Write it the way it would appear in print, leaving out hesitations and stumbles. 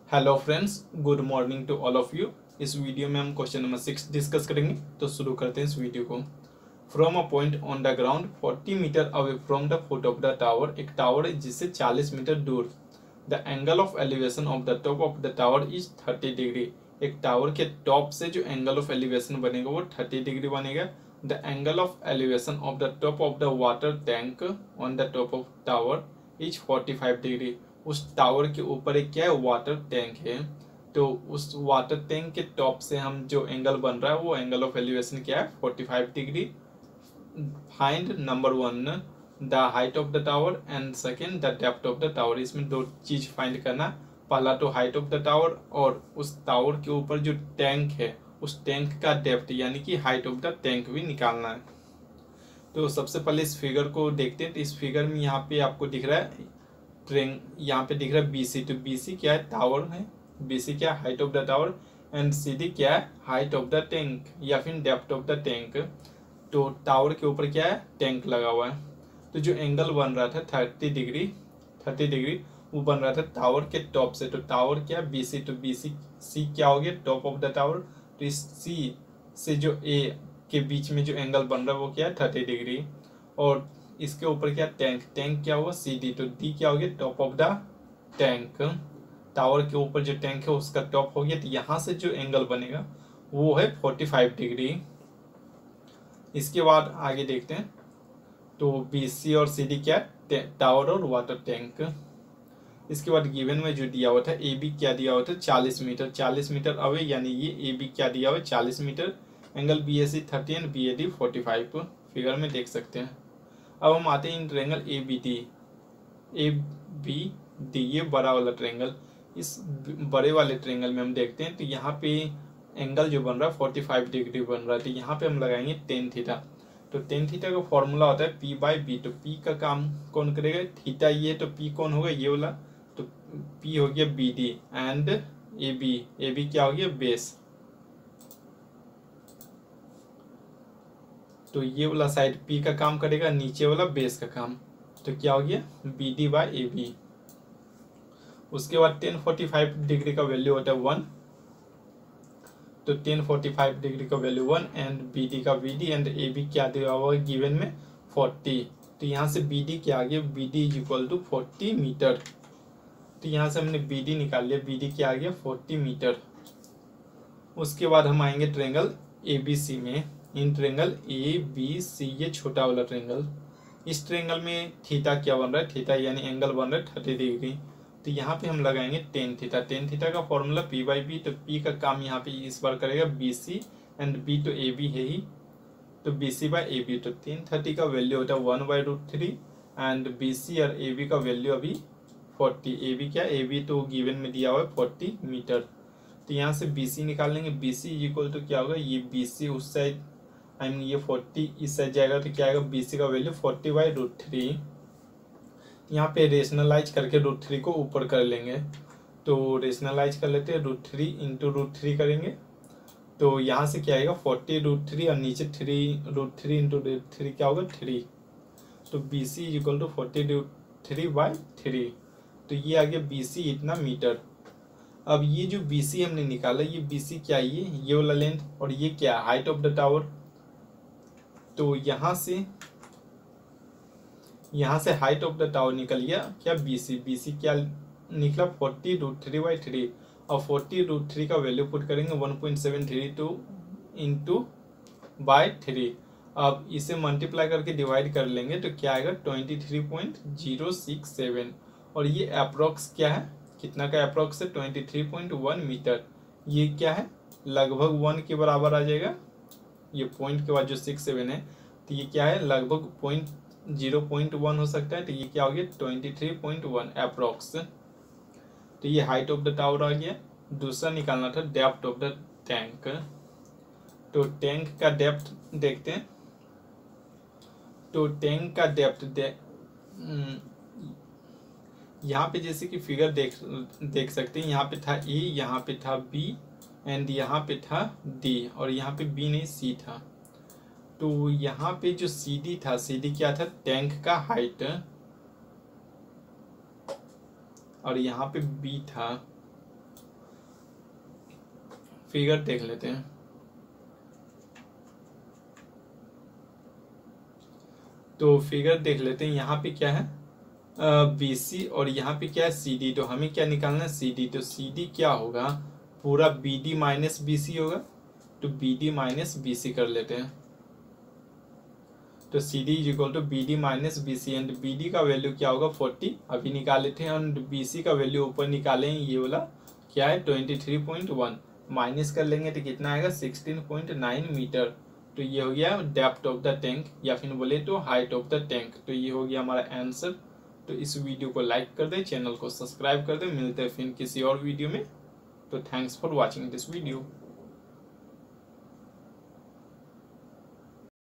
Hello friends, good morning to all of you. इस video में हम क्वेश्चन नंबर 6 डिस्कस करेंगे। तो शुरू करते हैं इस वीडियो को। From a point on the ground 40 metre away from the foot of the tower, एक टावर है जिससे 40 मीटर दूर। The angle of elevation of the top of the tower is 30 degree. एक टावर के टॉप से जो angle of elevation बनेगा वो 30 डिग्री बनेगा। The angle of elevation of the top of the water tank on the top of tower is 45 degree. उस tower के ऊपर एक क्या है, वाटर टैंक है। तो उस वाटर टैंक के टॉप से हम जो एंगल बन रहा है वो एंगल ऑफ एलिवेशन क्या है, 45 degree. Find number 1 the height of the tower and second the depth of the tower. इसमें दो चीज फाइंड करना। पहला तो हाइट ऑफ द टावर और उस टावर के ऊपर जो टैंक है उस टैंक का डेप्थ यानी कि हाइट ऑफ द टैंक भी निकालना है। तो सबसे पहले इस फिगर को देखते हैं। तो इस फिगर में यहाँ पे आपको दिख रहा है यहाँ पे दिख रहा है BC। तो BC क्या है, टावर है। BC क्या है, height of the tower. And CD क्या है, हाइट ऑफ द टैंक या फिर डेप्थ ऑफ द टैंक। तो टावर के ऊपर क्या है, टैंक लगा हुआ है। तो जो एंगल बन रहा था 30 डिग्री वो बन रहा था टावर के टॉप से। तो टावर क्या है, BC। तो BC C क्या हो गया, टॉप ऑफ द टावर। तो इस C से जो A के बीच में जो एंगल बन रहा है वो क्या है, 30 डिग्री। और इसके ऊपर क्या, टैंक। टैंक क्या होगा, CD। तो D क्या हो गया, top of the tank. Tower के ऊपर जो टैंक है उसका टॉप हो गया। तो यहाँ से जो एंगल बनेगा वो है 45 डिग्री। इसके बाद आगे देखते हैं। तो BC और CD क्या है, टावर और वाटर टैंक। इसके बाद गिवन में जो दिया हुआ था AB क्या दिया हुआ था, 40 मीटर। 40 मीटर अवे यानी ये AB क्या दिया हुआ है, 40 metre. Angle BAC 30 and BAD 45 figure में देख सकते हैं। अब हम आते हैं इन ट्रेंगल ABD, ये बड़ा वाला ट्रेंगल। इस बड़े वाले ट्रेंगल में हम देखते हैं तो यहाँ पे एंगल जो बन रहा है 45 डिग्री बन रहा है। तो यहाँ पे हम लगाएंगे टेन थीटा। तो टेन थीटा का फॉर्मूला होता है P/B। तो P का काम कौन करेगा, थीटा ये है। तो P कौन होगा, ये वाला। तो P हो गया BD एंड AB क्या हो गया, बेस। तो ये वाला साइड P का काम करेगा, नीचे वाला बेस का काम। तो क्या हो गया, BD/AB। उसके बाद 1045 डिग्री का वैल्यू होता है 1। तो 1045 डिग्री का वैल्यू 1 एंड BD का BD एंड AB क्या दिया हुआ है गिवन में, 40। तो यहाँ से BD क्या आ गया, BD is equal to 40 metre. तो यहाँ से हमने BD निकाल लिया, BD क्या आ गया, 40 मीटर। उसके बाद हम आएंगे ट्रेंगल ABC में। इन ट्रेंगल ABC, ये छोटा वाला ट्रेंगल। इस ट्रेंगल में थीटा क्या बन रहा है, थीटा यानी एंगल बन रहा है 30 डिग्री। तो यहाँ पे हम लगाएंगे टेन थीटा। टेन थीटा का फॉर्मूला P/B। तो P का काम यहाँ पे इस बार करेगा BC एंड B तो AB है ही। तो BC/AB। तो 1030 का वैल्यू होता है 1/√3 एंड BC और AB का वैल्यू अभी 40। AB क्या, AB तो गिवन में दिया हुआ है 40 मीटर। तो यहाँ से BC निकाल लेंगे। BC इज इक्वल टू क्या होगा, ये BC उस साइड, आई मीन ये 40 इस साइड जाएगा। तो क्या आएगा, BC का वैल्यू 40/√3। यहाँ पे रेशनलाइज करके √3 को ऊपर कर लेंगे। तो रेशनलाइज कर लेते हैं, √3 इंटू √3 करेंगे। तो यहाँ से क्या आएगा, 40√3 और नीचे 3 √3 इंटू √3 क्या होगा, 3। तो BC इज इक्वल टू 40√3/3। तो ये आ गया BC इतना मीटर। अब ये जो BC हमने निकाला, ये BC क्या है, ये वाला लेंथ। और ये क्या है, हाइट ऑफ द टावर। तो यहाँ से हाइट ऑफ द टावर निकल गया क्या, BC क्या निकला, 40√3/3। और 40√3 का वैल्यू पुट करेंगे 1.732 इंटू बाय 3। अब इसे मल्टीप्लाई करके डिवाइड कर लेंगे तो क्या आएगा, 23.067। और ये अप्रोक्स क्या है, कितना का अप्रोक्स है, 23.1 मीटर। ये क्या है, लगभग 1 के बराबर आ जाएगा। ये पॉइंट के बाद जो 67 है तो ये क्या है, लगभग 0.1 हो सकता है। तो ये क्या हो गया, 23.1 अप्रोक्स। तो ये हाइट ऑफ द टावर आ गया। दूसरा निकालना था डेप्थ ऑफ द टैंक। तो टैंक का डेप्थ देखते हैं। तो टैंक का डेप्थ यहाँ पे जैसे कि फिगर देख सकते हैं। यहाँ पे था A, यहाँ पे था B एंड यहाँ पे था D और यहाँ पे B नहीं C था। तो यहाँ पे जो CD था, CD क्या था, टैंक का हाइट। और यहाँ पे B था, फिगर देख लेते हैं। तो फिगर देख लेते हैं, यहाँ पे क्या है BC और यहाँ पे क्या है CD। तो हमें क्या निकालना है CD। तो CD क्या होगा, पूरा BD माइनस BC होगा। तो BD माइनस BC कर लेते हैं। तो CD is equal to BD minus BC and BD का वैल्यू क्या होगा 40 अभी निकाले थे, एंड BC का वैल्यू ऊपर निकाले हैं, ये वाला क्या है 23.1 माइनस कर लेंगे तो कितना आएगा 16.9 मीटर। तो ये हो गया डेप्थ ऑफ द टैंक, या फिर बोले तो हाइट ऑफ द टैंक। तो ये हो गया हमारा आंसर। तो इस वीडियो को लाइक कर दें, चैनल को सब्सक्राइब कर दें। मिलते हैं फिर किसी और वीडियो में। तो thanks for watching this video.